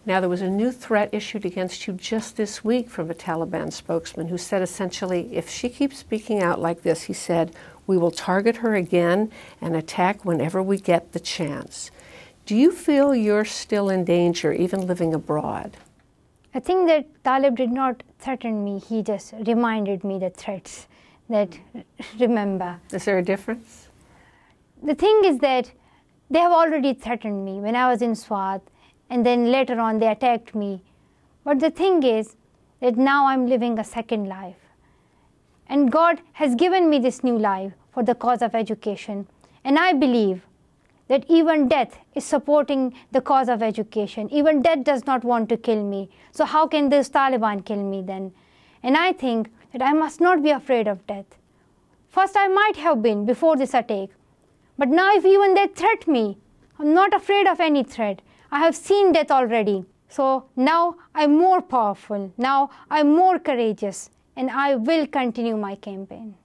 Now, there was a new threat issued against you just this week from a Taliban spokesman who said essentially, if she keeps speaking out like this, he said, we will target her again and attack whenever we get the chance. Do you feel you're still in danger, even living abroad? I think that Talib did not threaten me. He just reminded me the threats that remember. Is there a difference? The thing is that they have already threatened me when I was in Swat, and then later on they attacked me. But the thing is that now I'm living a second life. And God has given me this new life for the cause of education. And I believe that even death is supporting the cause of education. Even death does not want to kill me. So how can this Taliban kill me then? And I think that I must not be afraid of death. First I might have been before this attack. But now if even they threat me, I'm not afraid of any threat. I have seen death already. So now I'm more powerful. Now I'm more courageous. And I will continue my campaign.